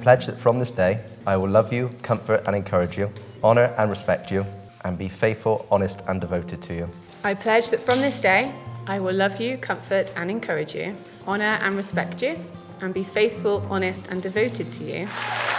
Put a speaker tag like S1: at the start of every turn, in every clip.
S1: pledge that from this day, I will love you, comfort and encourage you, honour and respect you, and be faithful, honest and devoted to you.
S2: I pledge that from this day, I will love you, comfort and encourage you, honour and respect you, and be faithful, honest and devoted to you.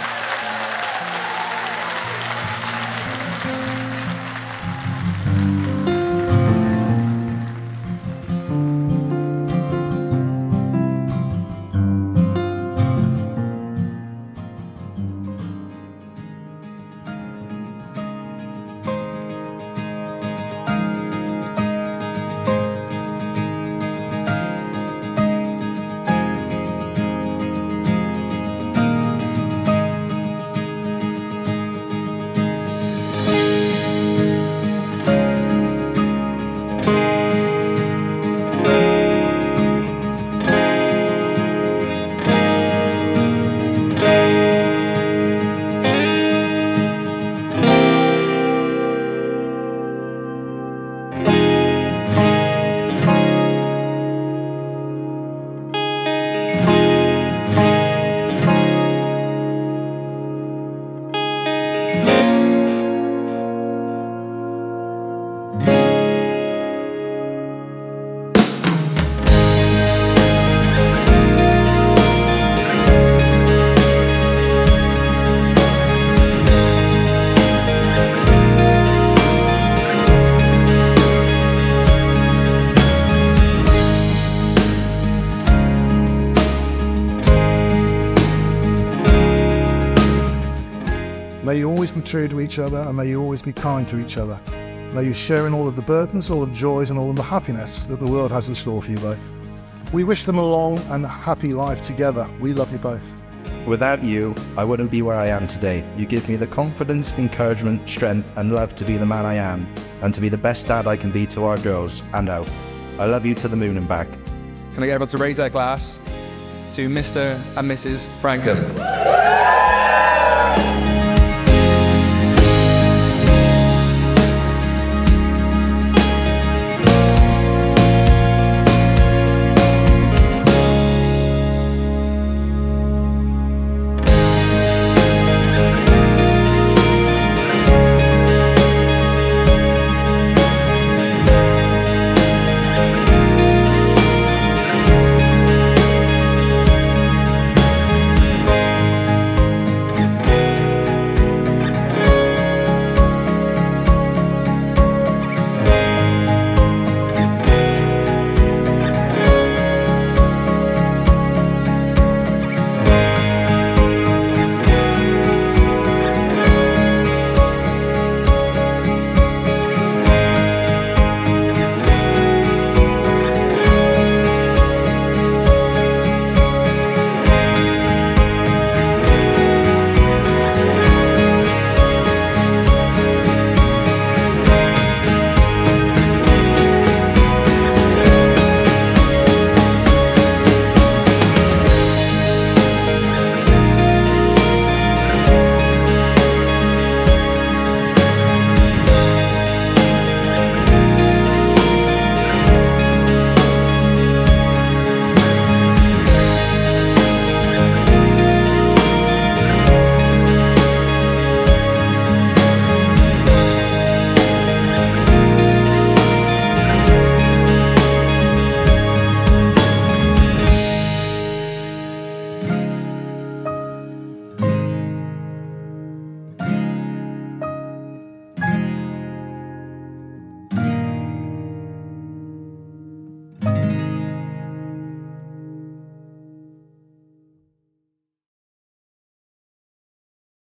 S3: May you always be true to each other, and may you always be kind to each other. May you share in all of the burdens, all of the joys and all of the happiness that the world has in store for you both. We wish them a long and happy life together. We love you both.
S4: Without you, I wouldn't be where I am today. You give me the confidence, encouragement, strength and love to be the man I am, and to be the best dad I can be to our girls and Alf. I love you to the moon and back.
S5: Can I get everyone to raise their glass to Mr. and Mrs. Frankham?